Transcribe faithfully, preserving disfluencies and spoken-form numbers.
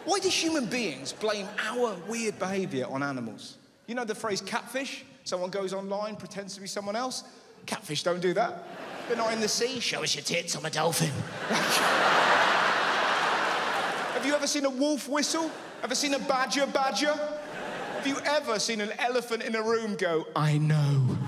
Why do human beings blame our weird behaviour on animals? You know the phrase catfish? Someone goes online, pretends to be someone else. Catfish don't do that. They're not in the sea. Show us your tits, I'm a dolphin. Have you ever seen a wolf whistle? Ever seen a badger badger? Have you ever seen an elephant in a room go, I know?